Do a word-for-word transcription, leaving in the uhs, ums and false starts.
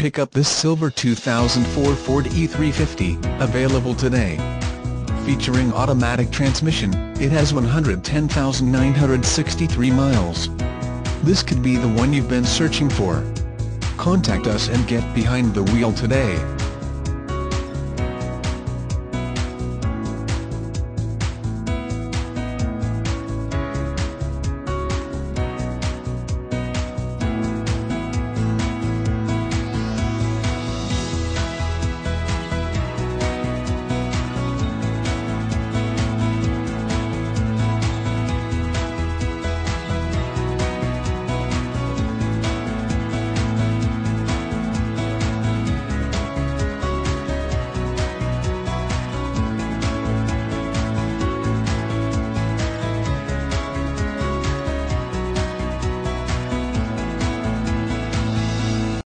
pick up this silver two thousand four Ford E three fifty, available today. Featuring automatic transmission, it has one hundred ten thousand nine hundred sixty-three miles. This could be the one you've been searching for. Contact us and get behind the wheel today.